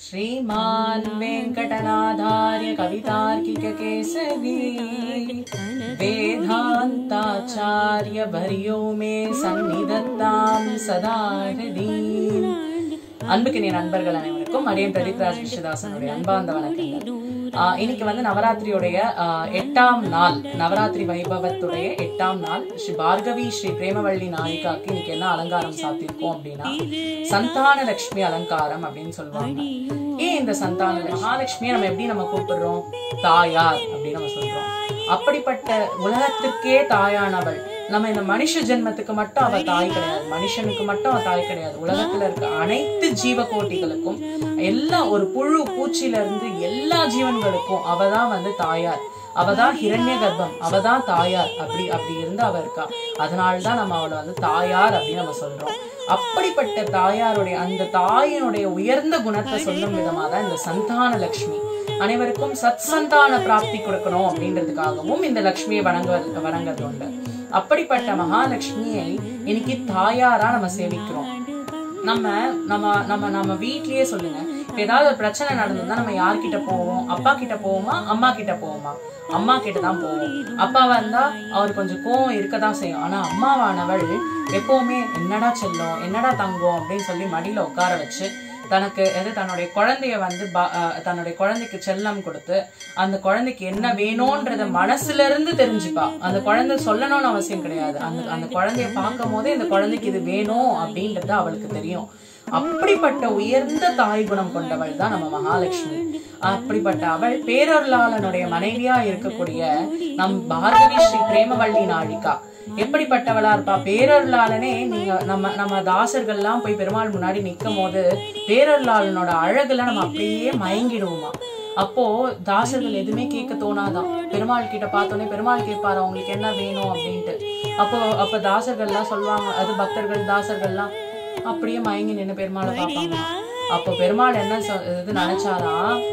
श्रीमान् वेंकटनाथार्य कवितार्किककेसरी वेदान्ताचार्य वर्यो मे सन्निधत्तां सदा हृदि। அன்புக்கினிய நண்பர்கள் அனைவருக்கும் அடியன் பிரதீப்ராஜ் விஸ்வதாசனுடைய அன்பார்ந்த வணக்கங்கள். இன்னைக்கு வந்து நவராத்திரியுடைய 8ஆம் நாள், நவராத்திரி வைபவத்துடைய 8ஆம் நாள். ஸ்ரீ பார்கவி ஸ்ரீ பிரேமவள்ளி நாயிகாக்கு இன்னைக்கு என்ன அலங்காரம் சாத்திருக்கோம் அப்படின்னா சந்தான லட்சுமி அலங்காரம் அப்படின்னு சொல்லுவாங்க. ஏன் இந்த சந்தான மகாலட்சுமியை நம்ம எப்படி நம்ம கூப்பிடுறோம்? தாயார் அப்படின்னு நம்ம சொல்றோம். அப்படிப்பட்ட உலகத்திற்கே தாயானவள். நம்ம இந்த மனுஷ ஜென்மத்துக்கு மட்டும் அவ தாய் கிடையாது, மனுஷனுக்கு மட்டும் அவ தாய் கிடையாது, உலகத்துல இருக்க அனைத்து ஜீவகோட்டிகளுக்கும், எல்லா ஒரு புழு பூச்சியில இருந்து எல்லா ஜீவன்களுக்கும் அவதான் வந்து தாயார். அவதான் ஹிரண்ய கர்ப்பம், அவதான் தாயார். அப்படி இருந்து அவ இருக்கா. அதனால்தான் நம்ம அவளை வந்து தாயார் அப்படின்னு நம்ம சொல்றோம். அப்படிப்பட்ட தாயாருடைய அந்த தாயினுடைய உயர்ந்த குணத்தை சொல்லும் விதமா தான் இந்த சந்தான லட்சுமி. அனைவருக்கும் சத் சந்தான பிராப்தி கொடுக்கணும் அப்படின்றதுக்காகவும் இந்த லட்சுமியை வணங்குறது உண்டு. அப்படிப்பட்ட மகாலட்சுமியை இன்னைக்கு தாயாரா நம்ம சேவிக்கிறோம். நம்ம வீட்லயே சொல்லுங்க, ஏதாவது ஒரு பிரச்சனை நடந்ததுன்னா நம்ம யார்கிட்ட போவோம்? அப்பா கிட்ட போவோமா, அம்மா கிட்ட போவோமா? அம்மா கிட்ட தான் போவோம். அப்பாவா இருந்தா அவர் கொஞ்சம் கோவம் இருக்கதான் செய்யும். ஆனா அம்மாவானவள் எப்பவுமே என்னடா செல்லும், என்னடா தங்கம் அப்படின்னு சொல்லி மடியில உட்கார வச்சு தன்னுடைய குழந்தைய வந்து தன்னுடைய குழந்தைக்கு செல்லம் கொடுத்து அந்த குழந்தைக்கு என்ன வேணும்ன்றத மனசுல இருந்து தெரிஞ்சுப்பா. அந்த குழந்தை சொல்லணும்னு அவசியம் கிடையாது. அந்த குழந்தைய பார்க்கும் போதே இந்த குழந்தைக்கு இது வேணும் அப்படின்றது அவளுக்கு தெரியும். அப்படிப்பட்ட உயர்ந்த தாய் குணம் கொண்டவள் தான் நம்ம மகாலட்சுமி. அப்படிப்பட்ட அவள் பேரருளாளனுடைய மனைவியா இருக்கக்கூடிய நம் பார்கவி ஸ்ரீ பிரேமவள்ளி நாயிகா எப்படிப்பட்டவளா இருப்பா? பேரருளாளனே நீங்க நம்ம தாசர்கள்லாம் போய் பெருமாள் முன்னாடி நிக்கும் போது பேரருளாளனோட அழகுல நம்ம அப்படியே மயங்கிடுவோமா. அப்போ தாசர்கள் எதுவுமே கேட்க தோணாதான். பெருமாள் கிட்ட பார்த்தோன்னே பெருமாள் கேட்பாரு அவங்களுக்கு என்ன வேணும் அப்படின்ட்டு. அப்ப தாசர்கள்லாம் சொல்லுவாங்க, அது பக்தர்கள் தாசர்கள்லாம் அப்படியே மயங்கி நின்று பெருமாளை பார்ப்பாங்க. அப்போ பெருமாள் என்ன நினைச்சாரா,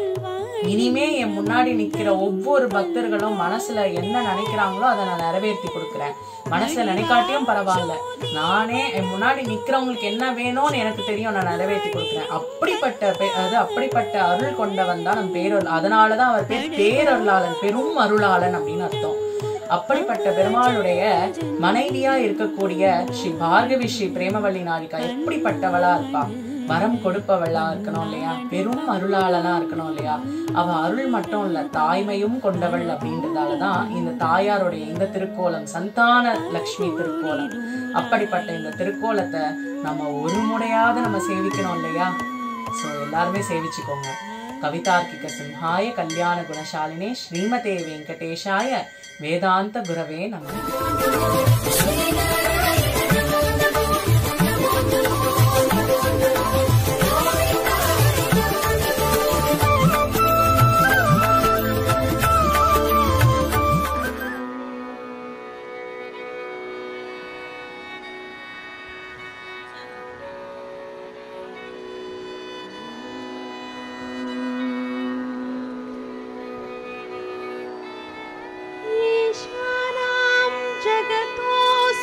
இனிமே என் முன்னாடி நிக்கிற ஒவ்வொரு பக்தர்களும் மனசுல என்ன நினைக்கிறாங்களோ அதை நான் நிறைவேற்றி கொடுக்குறேன். மனசுல நினைக்காட்டியும் பரவாயில்ல, நானே என் முன்னாடி நிக்கிறவங்களுக்கு என்ன வேணும்னு எனக்கு தெரியும், நான் நிறைவேற்றி கொடுக்குறேன். அப்படிப்பட்ட அருள் கொண்டவன் தான் நம் பேரருள். அதனாலதான் அவர் பேர் பேரருளாளன், பெரும் அருளாளன் அப்படின்னு அர்த்தம். அப்படிப்பட்ட பெருமாளுடைய மனைவியா இருக்கக்கூடிய ஸ்ரீ பார்கவி ஸ்ரீ பிரேமவள்ளி நாயிகா எப்படிப்பட்டவளா இருப்பா? வரம் கொடுப்பவளா இருக்கணும் இல்லையா, பெரும் அருளாளனா இருக்கணும் இல்லையா. அவ அருள் மட்டும் இல்ல, தாய்மையும் கொண்டவள். அப்படின்றதாலதான் இந்த தாயாருடைய இந்த திருக்கோலம் சந்தான லட்சுமி திருக்கோலம். அப்படிப்பட்ட இந்த திருக்கோலத்தை நம்ம ஒரு முறையாவது நம்ம சேவிக்கணும் இல்லையா. சோ எல்லாருமே சேவிச்சுக்கோங்க. கவிதார்க்கிக சிம்ஹாய கல்யாண குணசாலினே ஸ்ரீமதே வெங்கடேஷாய வேதாந்த குரவே நமः. जगतोऽस्मि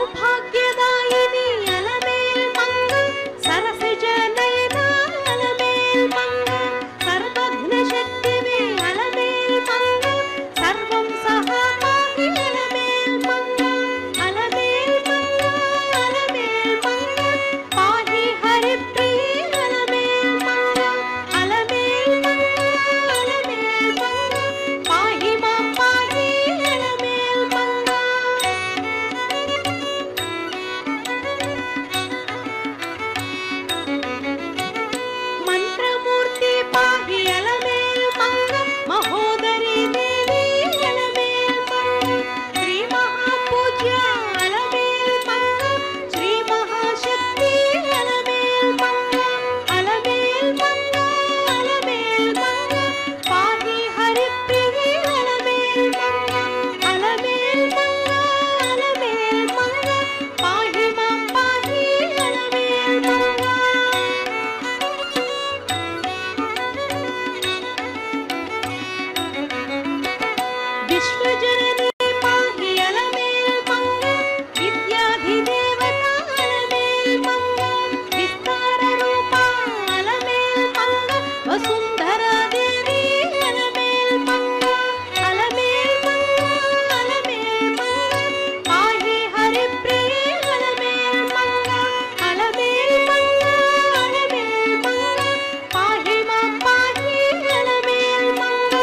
सौभाग्यदायिनी अलमेल मंगा सरसिज नयना अलमेल मंगा सर्वघ्न शक्तिवे अलमेल मंगा सर्वं सहा पाहि अलमेल मंगा अलमेल मंगा अलमेल मंगा पाहि हरिप्रिये अलमेल मंगा अलमेल मंगा अलमेल मंगा पाहि मां पाहि अलमेल मंगा मंत्रमूर्ति पाहि अलमेल मंगा महोदरी देवी अलमेल मंगा श्री महापूज्य अलमेल मंगा श्री महाशक्ति अलमेल मंगा अलमेल मंगा अलमेल मंगा पाहि हरिप्रिये अलमेल मंगा अलमेल मंगा अलमेल मंगा पाहि मां पाहि अलमेल मंगा विश्वजननी पाहि अलमेल मंगा विद्याधिदेवता अलमेल मंगा विस्तार रूपा अलमेल मंगा वसुंधरा देवी अलमेल मंगा अलमेल मंगा अलमेल मंगा पाहि हरिप्रिये अलमेल मंगा अलमेल मंगा अलमेल मंगा पाहि मां पाहि अलमेल मंगा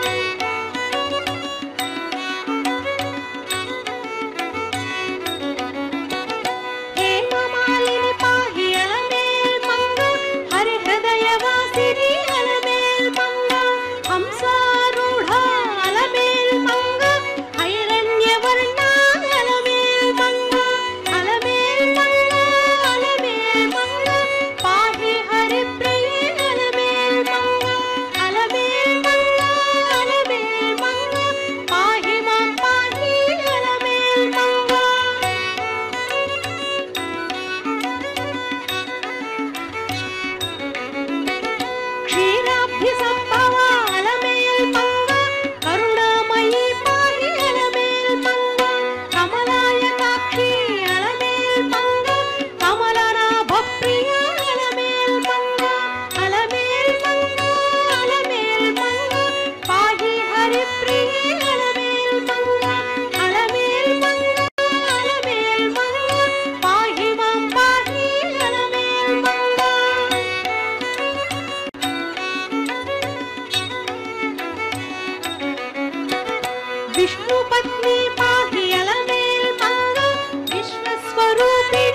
हेममालिनी पाहि अलमेल मंगा हरिहृदयवासिनी अलमेल मंगा हंसारूढ़ा अलमेल मंगा हैरण्यवर्णा अलमेल मंगा अलमेल मंगा अलमेल मंगा पाहि हरिप्रिये अलमेल मंगा अलमेल मंगा अलमेल मंगा पाहि मां पाहि अलमेल मंगा क्षीराब्धि संभवा अलमेल मंगा करुणामयी पाहि अलमेल मंगा कमलायताक्षी अलमेल मंगा कमलनाभप्रिया अलमेल मंगा अलमेल मंगा अलमेल मंगा पाहि हरिप्रिये अलमेल मंगा अलमेल मंगा अलमेल मंगा पाहि मां पाहि अलमेल मंगा विष्णु पत्नी पाहि अलमेल मंगा विश्वस्वरूपिणी